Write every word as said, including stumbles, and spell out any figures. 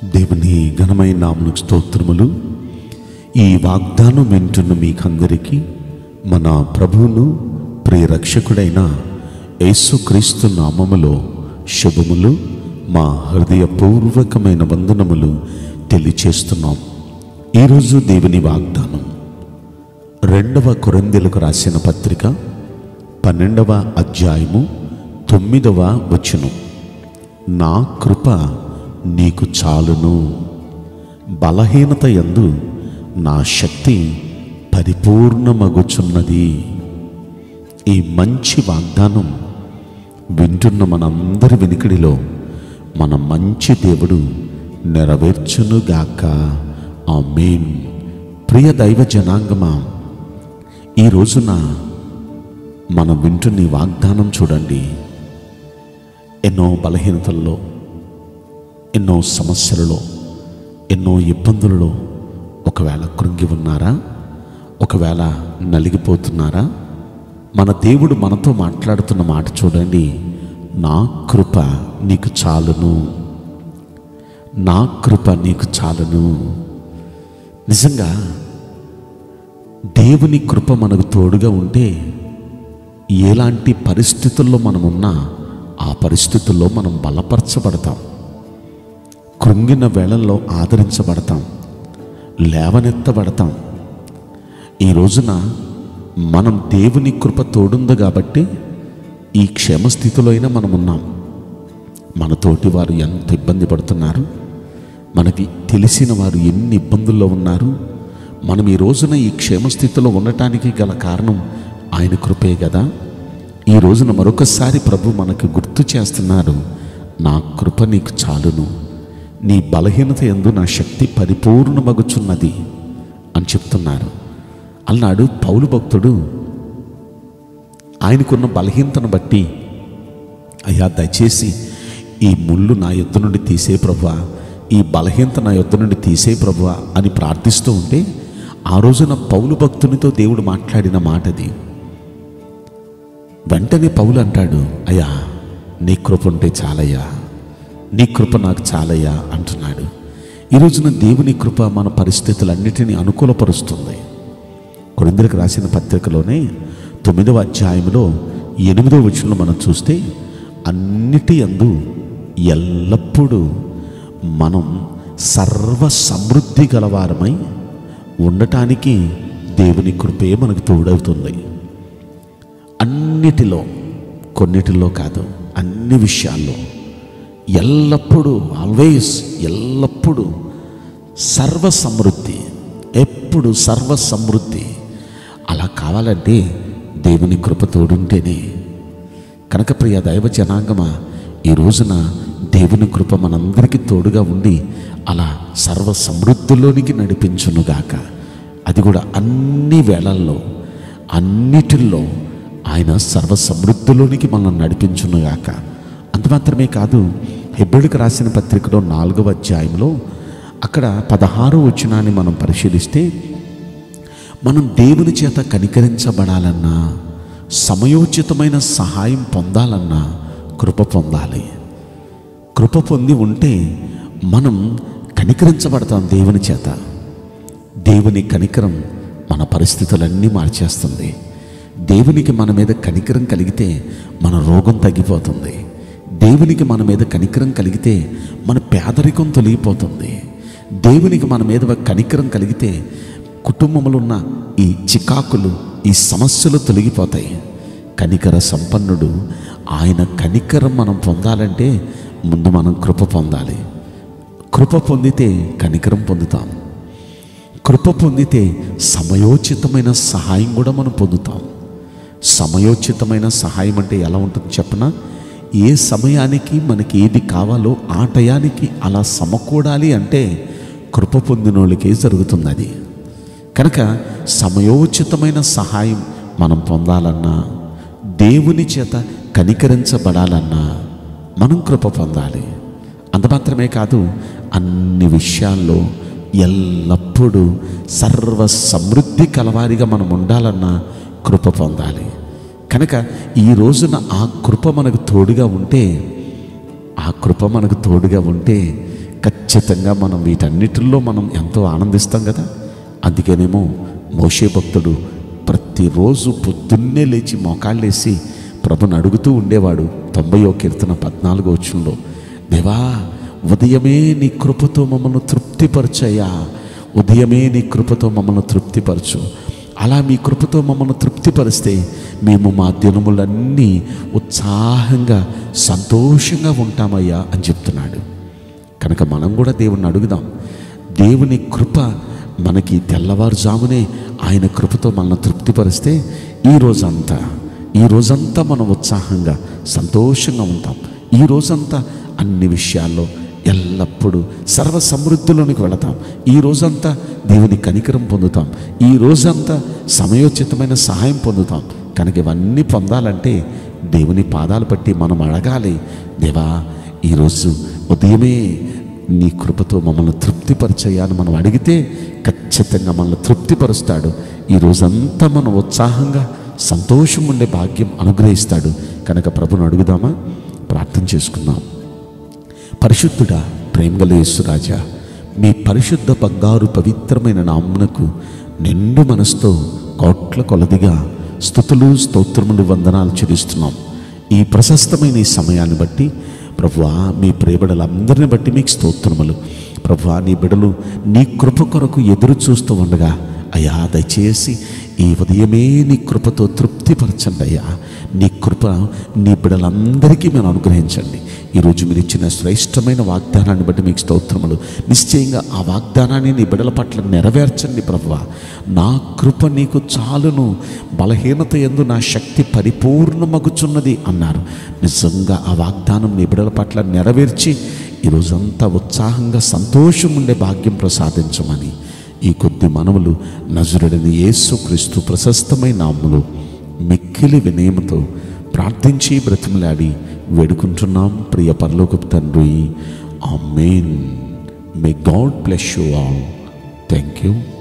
దేవుని ఘనమైన నామమునకు స్తోత్రములు. ఈ వాగ్దానం వింటున్న మీకందరికీ మన ప్రభువును ప్రియ రక్షకుడైన యేసుక్రీస్తు నామములో శుభములు, మా హృదయపూర్వకమైన వందనములు తెలియచేస్తున్నాం. ఈరోజు దేవుని వాగ్దానం రెండవ కొరింథీయులకు రాసిన పత్రిక పన్నెండవ అధ్యాయము తొమ్మిదవ వచనం. నా కృప నీకు చాలును, బలహీనత యందు నా శక్తి పరిపూర్ణమగుచున్నది. ఈ మంచి వాగ్దానం వింటున్న మనందరి వినికిడిలో మన మంచి దేవుడు నెరవేర్చునుగాక. ఆమేన్. ప్రియ దైవ జనాంగమా, ఈ రోజున మనం వింటున్న ఈ వాగ్దానం చూడండి. ఎన్నో బలహీనతల్లో, ఎన్నో సమస్యలలో, ఎన్నో ఇబ్బందులలో ఒకవేళ కృంగి ఉన్నారా? ఒకవేళ నలిగిపోతున్నారా? మన దేవుడు మనతో మాట్లాడుతున్న మాట చూడండి. నా కృప నీకు చాలును, నా కృప నీకు చాలును. నిజంగా దేవుని కృప మనకు తోడుగా ఉంటే ఎలాంటి పరిస్థితుల్లో మనమున్నా ఆ పరిస్థితుల్లో మనం బలపరచబడతాం, కృంగిన వేళల్లో ఆదరించబడతాం, లేవనెత్తబడతాం. ఈ రోజున మనం దేవుని కృప తోడుంది కాబట్టి ఈ క్షేమస్థితిలో అయినా మనం ఉన్నాం. మన తోటి వారు ఎంత ఇబ్బంది పడుతున్నారు, మనకి తెలిసిన వారు ఎన్ని ఇబ్బందుల్లో ఉన్నారు. మనం ఈ రోజున ఈ క్షేమస్థితిలో ఉండటానికి గల కారణం ఆయన కృపే కదా. ఈ రోజున మరొకసారి ప్రభు మనకు గుర్తు చేస్తున్నారు, నా కృప నీకు చాలును, నీ బలహీనత యందు నా శక్తి పరిపూర్ణమగుచున్నది అని చెప్తున్నారు. అన్నాడు పౌలు భక్తుడు. ఆయనకున్న బలహీనతను బట్టి, అయ్యా దయచేసి ఈ ముళ్ళు నా యొద్ద నుండి తీసే ప్రభువా, ఈ బలహీనత నా యొద్ద నుండి తీసే ప్రభువా అని ప్రార్థిస్తూ ఉంటే ఆ రోజున పౌలు భక్తునితో దేవుడు మాట్లాడిన మాటది. వెంటనే పౌలు అంటాడు, అయ్యా నీ కృప ఉంటే చాలయ్యా, నీ కృప నాకు చాలయ్యా అంటున్నాడు. ఈ రోజున దేవుని కృప మన పరిస్థితులన్నిటినీ అనుకూలపరుస్తుంది. కొరింథీయులకు రాసిన పత్రికలోనే తొమ్మిదవ అధ్యాయంలో ఎనిమిదవ వచనంలో మనం చూస్తే, అన్నిటి యందు ఎల్లప్పుడూ మనం సర్వ సమృద్ధి గలవారమై ఉండటానికి దేవుని కృపే మనకు తోడవుతుంది. అన్నిటిలో, కొన్నిటిలో కాదు, అన్ని విషయాల్లో ఎల్లప్పుడూ, ఆల్వేస్, ఎల్లప్పుడూ సర్వ సమృద్ధి, ఎప్పుడు సర్వ సమృద్ధి. అలా కావాలంటే దేవుని కృప తోడుంటేనే. కనుక ప్రియ దైవ జనాంగమా, ఈ రోజున దేవుని కృప మనందరికీ తోడుగా ఉండి అలా సర్వ సమృద్ధిలోనికి నడిపించునుగాక. అది కూడా అన్ని వేళల్లో, అన్నిటిల్లో ఆయన సర్వ సమృద్ధిలోనికి మనల్ని నడిపించునుగాక. అంత మాత్రమే కాదు, హెబ్రీయులకు రాసిన పత్రికలో నాలుగవ అధ్యాయంలో అక్కడ పదహారో వచనాన్ని మనం పరిశీలిస్తే, మనం దేవుని చేత కనికరించబడాలన్నా, సమయోచితమైన సహాయం పొందాలన్నా కృప పొందాలి. కృప పొంది ఉంటే మనం కనికరించబడతాం దేవుని చేత. దేవుని కనికరం మన పరిస్థితులన్నీ మార్చేస్తుంది. దేవునికి మన మీద కనికరం కలిగితే మన రోగం తగ్గిపోతుంది. దేవునికి మన మీద కనికరం కలిగితే మన పేదరికం తొలగిపోతుంది. దేవునికి మన మీద కనికరం కలిగితే కుటుంబంలో ఉన్న ఈ చికాకులు, ఈ సమస్యలు తొలగిపోతాయి. కనికర సంపన్నుడు. ఆయన కనికరం మనం పొందాలంటే ముందు మనం కృప పొందాలి. కృప పొందితే కనికరం పొందుతాం. కృప పొందితే సమయోచితమైన సహాయం కూడా మనం పొందుతాం. సమయోచితమైన సహాయం అంటే ఎలా ఉంటుంది చెప్పనా? ఏ సమయానికి మనకి ఏది కావాలో ఆ టయానికి అలా సమకూడాలి అంటే కృప పొందిన వాళ్ళకే జరుగుతుంది అది. కనుక సమయోచితమైన సహాయం మనం పొందాలన్నా, దేవుని చేత కనికరించబడాలన్నా మనం కృప పొందాలి. అంత మాత్రమే కాదు, అన్ని విషయాల్లో ఎల్లప్పుడూ సర్వ సమృద్ధి కలవారిగా మనం ఉండాలన్నా కృప పొందాలి. కనుక ఈ రోజున ఆ కృప మనకు తోడుగా ఉంటే, ఆ కృప మనకు తోడుగా ఉంటే ఖచ్చితంగా మనం వీటన్నిటిల్లో మనం ఎంతో ఆనందిస్తాం కదా. అందుకేనేమో మోషే భక్తుడు ప్రతిరోజు పొద్దున్నే లేచి మోకాళ్ళేసి ప్రభుని అడుగుతూ ఉండేవాడు. తొంభైవ కీర్తన పద్నాలుగో వచనంలో, దేవా ఉదయమే నీ కృపతో మమ్మల్ని తృప్తిపరచయ్యా, ఉదయమే నీ కృపతో మమ్మల్ని తృప్తిపరచు. అలా మీ కృపతో మమ్మల్ని తృప్తిపరిస్తే మేము మా దినములన్నీ ఉత్సాహంగా సంతోషంగా ఉంటామయ్యా అని చెప్తున్నాడు. కనుక మనం కూడా దేవుణ్ణి అడుగుదాం. దేవుని కృప మనకి తెల్లవారుజామునే ఆయన కృపతో మనల్ని తృప్తిపరిస్తే ఈ రోజంతా ఈ రోజంతా మనం ఉత్సాహంగా సంతోషంగా ఉంటాం. ఈ రోజంతా అన్ని విషయాల్లో ఎల్లప్పుడూ సర్వ సమృద్ధిలోనికి వెళతాం. ఈ రోజంతా దేవుని కనికరం పొందుతాం. ఈ రోజంతా సమయోచితమైన సహాయం పొందుతాం. కనుక ఇవన్నీ పొందాలంటే దేవుని పాదాలు పట్టి మనం అడగాలి, దేవా ఈరోజు ఉదయమే నీ కృపతో మమ్మల్ని తృప్తిపరచయ్యాని మనం అడిగితే ఖచ్చితంగా మనల్ని తృప్తిపరుస్తాడు. ఈ రోజంతా మనం ఉత్సాహంగా సంతోషం ఉండే భాగ్యం అనుగ్రహిస్తాడు. కనుక ప్రభుని అడుగుదామా? ప్రార్థన చేసుకుందాం. పరిశుద్ధుడా, ప్రేమగల యేసురాజా, మీ పరిశుద్ధ బంగారు పవిత్రమైన నామమునకు నిండు మనసుతో కోట్ల కొలదిగా స్తుతులు స్తోత్రములు వందనాలు చెల్లిస్తున్నాం. ఈ ప్రశస్తమైన ఈ సమయాన్ని బట్టి ప్రభువా, మీ ప్రియబిడలందరిని బట్టి మీకు స్తోత్రములు. ప్రభువా, నీ బిడలు నీ కృప కొరకు ఎదురు చూస్తూ ఉండగా అయ్యా దయచేసి ఈ ఉదయమే నీ కృపతో తృప్తిపరచండి అయ్యా. నీ కృప నీ బిడలందరికీ మేము అనుగ్రహించండి. ఈరోజు మీరు ఇచ్చిన శ్రేష్టమైన వాగ్దానాన్ని బట్టి మీకు స్తోత్రములు. నిశ్చయంగా ఆ వాగ్దానాన్ని నీ బిడల పట్ల నెరవేర్చండి ప్రభువా. నా కృప నీకు చాలును, బలహీనత యందు నా శక్తి పరిపూర్ణమగుచున్నది అన్నారు. నిజంగా ఆ వాగ్దానం నీ బిడల పట్ల నెరవేర్చి ఈరోజంతా ఉత్సాహంగా సంతోషం ఉండే భాగ్యం ప్రసాదించమని ఈ కొద్ది మనవులు నజరుడైన యేసుక్రీస్తు ప్రశస్తమైన నామములో మిక్కిలి వినయముతో ప్రార్థించి బ్రతిమలాడి వేడుకుంటున్నాం ప్రియ పరలోకపు తండ్రి. Amen. May God bless you all. Thank you.